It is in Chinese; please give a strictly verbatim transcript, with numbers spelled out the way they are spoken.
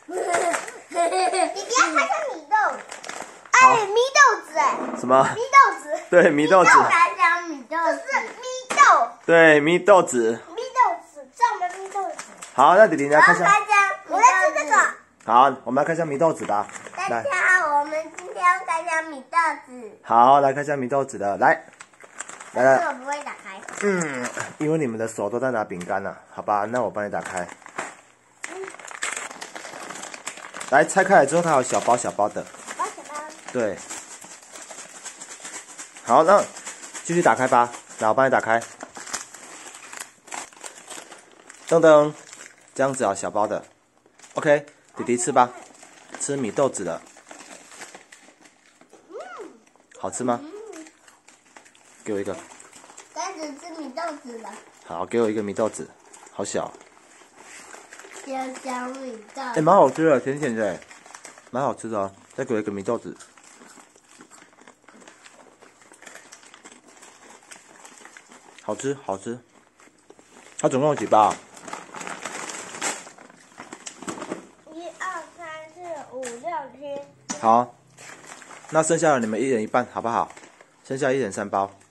你不要开成米豆，哎，米豆子哎， 什么？ 米豆子。 对，米豆子。 来讲米豆子，是米豆。 对，米豆子。 米豆子，这我们米豆子。 好，那弟弟你来看一下。 我在吃这个。 好，我们来看一下米豆子的。 大家好，我们今天要开箱米豆子。 好，来看一下米豆子的，来，来来。 我不会打开。 嗯，因为你们的手都在拿饼干呢，好吧？那我帮你打开。 嗯、 来，拆开来之后，它有小包小包的。 包小包。 对。好，那继续打开吧。来，我帮你打开。噔噔，这样子啊，小包的。OK， 弟弟吃吧，吃米豆子的。 嗯。 好吃吗？ 嗯、 给我一个。 开始吃米豆子了。 好，给我一个米豆子，好小。 小小米豆。哎、 欸，蛮好吃的，甜甜的，蛮好吃的哦。再给我一个米豆子。好吃，好吃。它总共有几包？ 一二三四五六七。 好，那剩下的你们一人一半，好不好？剩下一人三包。